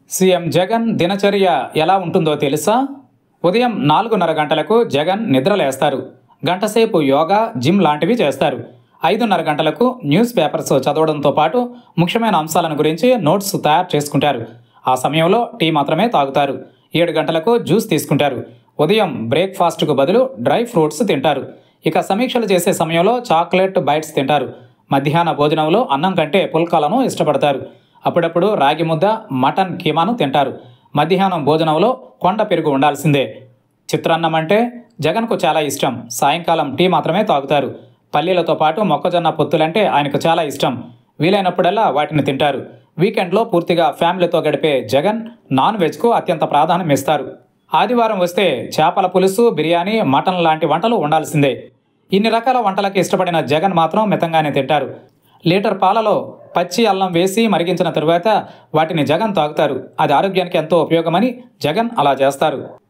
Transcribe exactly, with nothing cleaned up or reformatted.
CM Jagan దినచర్య ఎలా ఉంటుందో తెలుసా? ఉదయం నాలుగున్నర గంటలకు జగన్ నిద్రలేస్తారు. గంటసేపు యోగా, జిమ్ లాంటివి చేస్తారు. ఐదున్నర గంటలకు న్యూస్ పేపర్స్ చదవడంతో పాటు ముఖ్యమైన అంశాలను గురించి నోట్స్ తయారు చేసుకుంటారు. ఆ సమయంలో టీ మాత్రమే తాగుతారు. ఏడు గంటలకు జ్యూస్ తీసుకుంటారు. ఉదయం బ్రేక్ఫాస్ట్కు బదులు డ్రై ఫ్రూట్స్ తింటారు. ఇక సమీక్షలు చేసే సమయంలో చాక్లెట్ బైట్స్ తింటారు. మధ్యాహ్న భోజనంలో అన్నం కంటే పుల్కాలను ఇష్టపడతారు. అప్పుడప్పుడు రాగి ముద్ద, మటన్ కీమాను తింటారు. మధ్యాహ్నం భోజనంలో కొండ పెరుగు ఉండాల్సిందే. చిత్రాన్నం అంటే జగన్కు చాలా ఇష్టం. సాయంకాలం టీ మాత్రమే తాగుతారు. పల్లీలతో పాటు మొక్కజొన్న పొత్తులంటే ఆయనకు చాలా ఇష్టం. వీలైనప్పుడల్లా వాటిని తింటారు. వీకెండ్లో పూర్తిగా ఫ్యామిలీతో గడిపే జగన్ నాన్ వెజ్కు అత్యంత ప్రాధాన్యం ఇస్తారు. ఆదివారం వస్తే చేపల పులుసు, బిర్యానీ, మటన్ లాంటి వంటలు ఉండాల్సిందే. ఇన్ని రకాల వంటలకి ఇష్టపడిన జగన్ మాత్రం మితంగానే తింటారు. లీటర్ పాలలో పచ్చి అల్లం వేసి మరిగించిన తరువాత వాటిని జగన్ తాగుతారు. అది ఆరోగ్యానికి ఎంతో ఉపయోగమని జగన్ అలా చేస్తారు.